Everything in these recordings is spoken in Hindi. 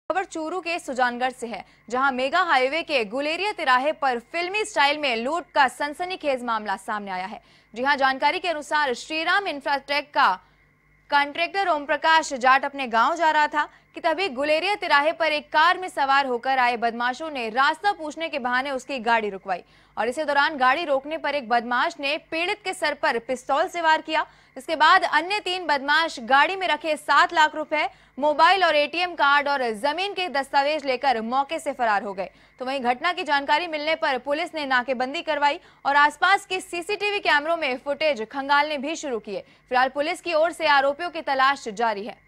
खबर चूरू के सुजानगढ़ से है, जहां मेगा हाईवे के गुलेरिया तिराहे पर फिल्मी स्टाइल में लूट का सनसनीखेज मामला सामने आया है। जी हां, जानकारी के अनुसार श्रीराम इंफ्राटेक का कॉन्ट्रैक्टर ओम प्रकाश जाट अपने गांव जा रहा था कि तभी गुलेरिया तिराहे पर एक कार में सवार होकर आए बदमाशों ने रास्ता पूछने के बहाने उसकी गाड़ी रुकवाई और इसी दौरान गाड़ी रोकने पर एक बदमाश ने पीड़ित के सर पर पिस्तौल से वार किया। इसके बाद अन्य 3 बदमाश गाड़ी में रखे 7 लाख रुपए, मोबाइल और एटीएम कार्ड और जमीन के दस्तावेज लेकर मौके से फरार हो गए। तो वहीं घटना की जानकारी मिलने पर पुलिस ने नाकेबंदी करवाई और आसपास के सीसीटीवी कैमरों में फुटेज खंगालने भी शुरू किए। फिलहाल पुलिस की ओर से आरोपियों की तलाश जारी है।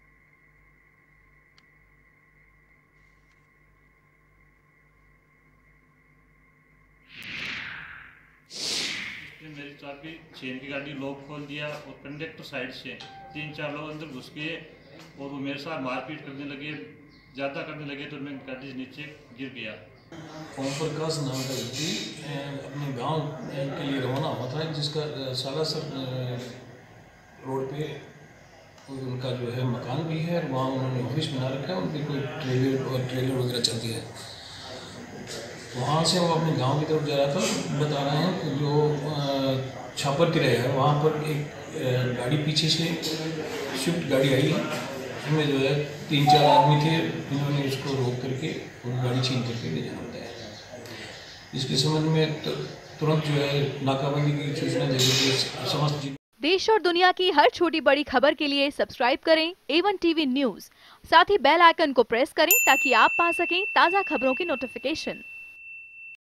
मेरी चाबी चेन की गाड़ी लॉक खोल दिया और कंडक्टर साइड से 3-4 लोग अंदर घुस गए और वो मेरे साथ मारपीट करने लगे, ज़्यादा करने लगे तो मैं गाड़ी से नीचे गिर गया। ओम प्रकाश नाम का व्यक्ति अपने गांव के लिए रवाना हुआ था, जिसका सालासर रोड पे उनका जो है मकान भी है और वहाँ उन्होंने ऑफिस बना रखा है। उनकी कोई ट्रेलर वगैरह चलती है। वहाँ से वो अपने गांव की तरफ जा रहा था। बता रहे हैं कि जो छापर तिराहा है वहाँ पर एक गाड़ी पीछे से स्विफ्ट गाड़ी आई है, इसमें जो है 3-4 आदमी थे, जिन्होंने इसको रोक करके और गाड़ी छीन करके ले जाना बताया। इसके संबंध में तुरंत जो है नाकाबंदी की सूचना दे दी। समस्त देश और दुनिया की हर छोटी बड़ी खबर के लिए सब्सक्राइब करें A1 TV न्यूज़। साथ ही बेल आइकन को प्रेस करें ताकि आप पा सकें ताज़ा खबरों की नोटिफिकेशन।